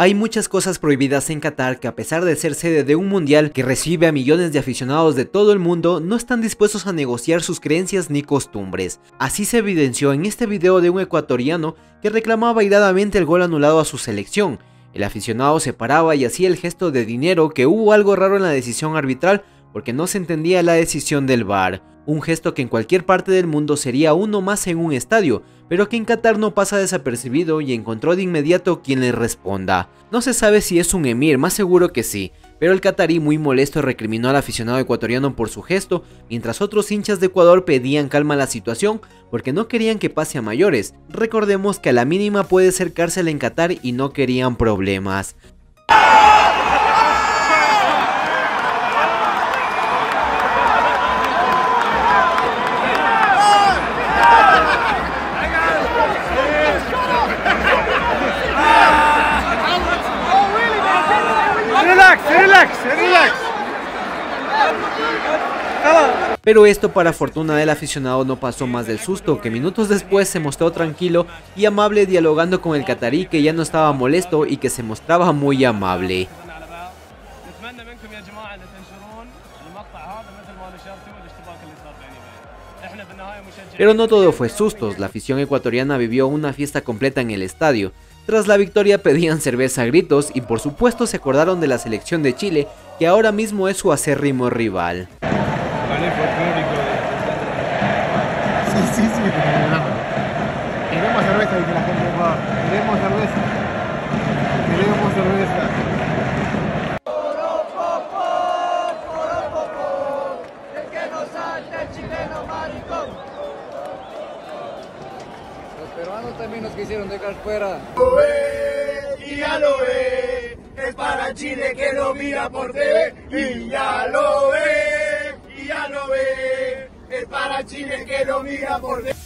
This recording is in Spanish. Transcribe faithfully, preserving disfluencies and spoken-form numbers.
Hay muchas cosas prohibidas en Qatar que, a pesar de ser sede de un mundial que recibe a millones de aficionados de todo el mundo, no están dispuestos a negociar sus creencias ni costumbres. Así se evidenció en este video de un ecuatoriano que reclamaba airadamente el gol anulado a su selección. El aficionado se paraba y hacía el gesto de dinero que hubo algo raro en la decisión arbitral porque no se entendía la decisión del V A R. Un gesto que en cualquier parte del mundo sería uno más en un estadio, pero que en Qatar no pasa desapercibido y encontró de inmediato quien le responda. No se sabe si es un emir, más seguro que sí, pero el catarí muy molesto recriminó al aficionado ecuatoriano por su gesto, mientras otros hinchas de Ecuador pedían calma a la situación porque no querían que pase a mayores. Recordemos que a la mínima puede ser cárcel en Qatar y no querían problemas. Pero esto, para fortuna del aficionado, no pasó más del susto, que minutos después se mostró tranquilo y amable dialogando con el catarí, que ya no estaba molesto y que se mostraba muy amable. Pero no todo fue sustos, la afición ecuatoriana vivió una fiesta completa en el estadio. Tras la victoria pedían cerveza a gritos y por supuesto se acordaron de la selección de Chile, que ahora mismo es su acérrimo rival. Sí, sí, sí, queremos cerveza, dice la gente, queremos cerveza, queremos cerveza. El que no salta el chileno maricón. Los peruanos también nos quisieron dejar fuera. Lo ve, y ya lo ve, es para Chile que lo mira por T V, y ya lo ve, y ya lo ve, es para Chile que lo mira por T V.